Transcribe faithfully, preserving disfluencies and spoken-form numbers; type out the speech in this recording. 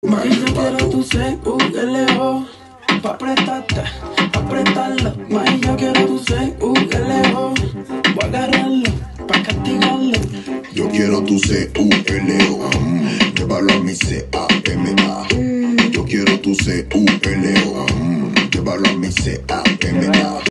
Mami, yo quiero tu C U L O pa' apretarte, pa' apretarlo. Mami, yo quiero tu C U L O. Voy a agarrarlo, pa' castigarlo. Yo quiero tu C U L O, mm, llévalo a mi C A M A. Yo quiero tu C U L O, mm, llévalo a mi C A M A.